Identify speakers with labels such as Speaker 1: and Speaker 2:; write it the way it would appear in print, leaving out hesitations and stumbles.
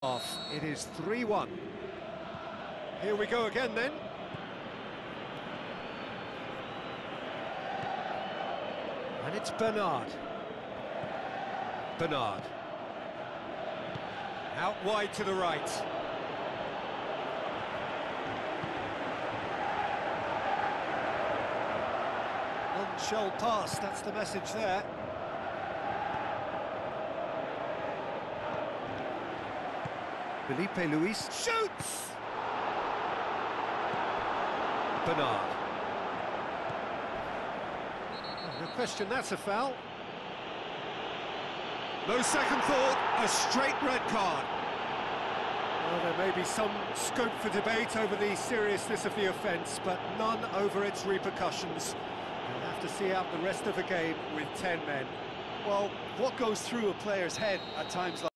Speaker 1: Off. It is 3-1. Here we go again then. And it's Bernard. Bernard. Out wide to the right. Non-shell pass, that's the message there. Felipe Luis shoots! Bernard. Oh, no question, that's a foul. No second thought, a straight red card. Well, there may be some scope for debate over the seriousness of the offence, but none over its repercussions. You'll have to see out the rest of the game with 10 men.
Speaker 2: Well, what goes through a player's head at times like